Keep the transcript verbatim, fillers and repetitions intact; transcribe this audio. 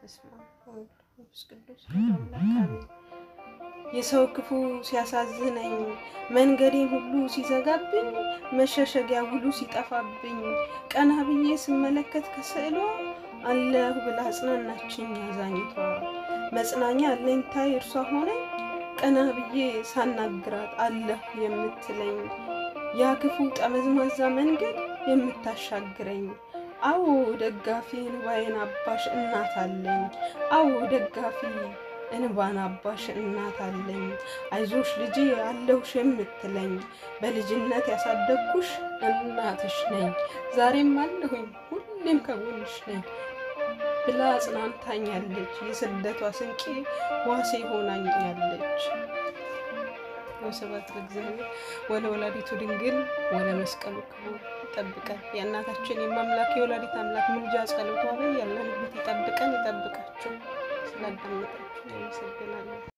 በስመ አብ ወወልድ ወመንፈስ ቅዱስ አምላክ የሰው ክፉ ሲያሳዝነኝ መንገዴን ሁሉ ሲዘጋብኝ መሸሸጊያ ሁሉ ሲጠፋብኝ ቀና ብዬ ስመለከት ከስዕሏ አለሁ ብላ አጽናናችኝ አዛኝቷ መጽናኛ አለኝታዬ እርሷ ሆነኝ ቀና ብዬ ሳናግራት አለሁ የምትለኝ ያ ክፉ ጠመዝማዛ መንገድ የምታሻግረኝ አዎ ደጋፊ እንባዬን አባሽ እናት አለኝ አዎ ደጋፊ እንባን አባሽ እናት አለኝ አይዞሽ ልጄ አለሁሽ የምትለኝ በልጅነት ያሳደግኩሽ እናትሽ ነኝ ዛሬም አለሁኝ ሁሌም ከጎንሽ ነኝ ብላ አጽናንታኛለች የስደቷ ስንቄ ዋሴ ሆናኛለች ወሰባት ለእግዚአብሔር ወለወላዲቱ ድንግል ወለመስቀሉ ክቡር ይጠብቀን የእናታችን የማምላክ የወላዲት አምላክ ምልጃ ጸሎቷ ላይ ያለንበት ይጠብቀን ይጠብቃችሁ ስላዳመጣችሁ አመሰግናለሁ